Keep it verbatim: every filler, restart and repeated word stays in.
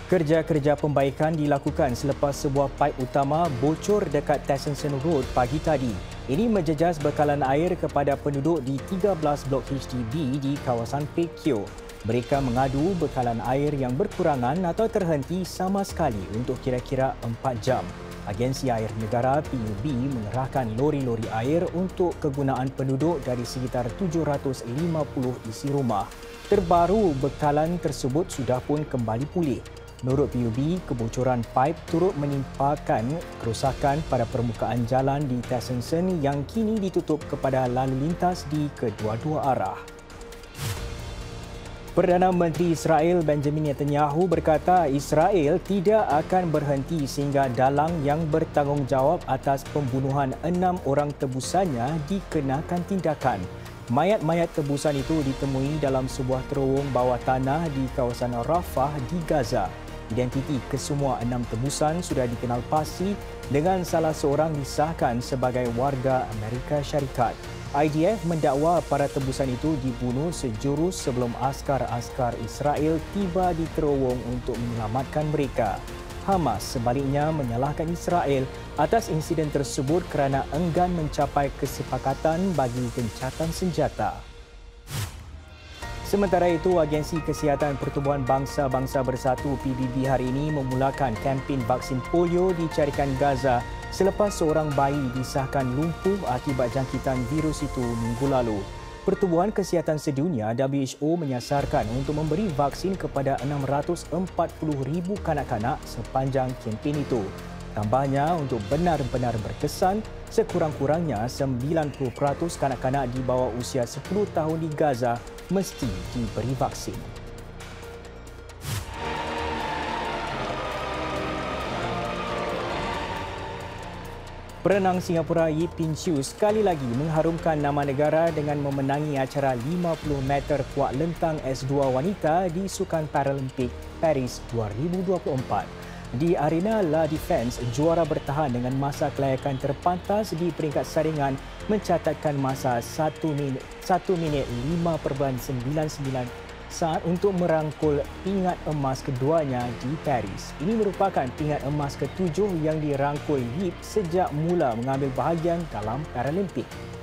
Kerja-kerja pembaikan dilakukan selepas sebuah paip utama bocor dekat Tessenson Road pagi tadi. Ini menjejas bekalan air kepada penduduk di tiga belas blok H D B di kawasan Pekyo. Mereka mengadu bekalan air yang berkurangan atau terhenti sama sekali untuk kira-kira empat jam. Agensi Air Negara P U B mengerahkan lori-lori air untuk kegunaan penduduk dari sekitar tujuh ratus lima puluh isi rumah. Terbaru, bekalan tersebut sudah pun kembali pulih. Menurut P U B, kebocoran paip turut menimpakan kerosakan pada permukaan jalan di Tessenson yang kini ditutup kepada lalu lintas di kedua-dua arah. Perdana Menteri Israel Benjamin Netanyahu berkata Israel tidak akan berhenti sehingga dalang yang bertanggungjawab atas pembunuhan enam orang tebusannya dikenakan tindakan. Mayat-mayat tebusan itu ditemui dalam sebuah terowong bawah tanah di kawasan Rafah di Gaza. Identiti kesemua enam tebusan sudah dikenal pasti dengan salah seorang disahkan sebagai warga Amerika Syarikat. I D F mendakwa para tebusan itu dibunuh sejurus sebelum askar-askar Israel tiba di terowong untuk menyelamatkan mereka. Hamas sebaliknya menyalahkan Israel atas insiden tersebut kerana enggan mencapai kesepakatan bagi gencatan senjata. Sementara itu, Agensi Kesihatan Pertubuhan Bangsa-Bangsa Bersatu P B B hari ini memulakan kempen vaksin polio di Carikan Gaza selepas seorang bayi disahkan lumpuh akibat jangkitan virus itu minggu lalu. Pertubuhan Kesihatan Sedunia W H O menyasarkan untuk memberi vaksin kepada enam ratus empat puluh ribu kanak-kanak sepanjang kempen itu. Tambahnya, untuk benar-benar berkesan, sekurang-kurangnya sembilan puluh peratus kanak-kanak di bawah usia sepuluh tahun di Gaza mesti diberi vaksin. Perenang Singapura Yip Pin Chiu sekali lagi mengharumkan nama negara dengan memenangi acara lima puluh meter kuak lentang S dua wanita di Sukan Paralimpik Paris dua ribu dua puluh empat. Di arena La Défense, juara bertahan dengan masa kelayakan terpantas di peringkat saringan mencatatkan masa satu minit lima perpuluhan sembilan sembilan saat untuk merangkul pingat emas keduanya di Paris. Ini merupakan pingat emas ketujuh yang dirangkul Yip sejak mula mengambil bahagian dalam Paralimpik.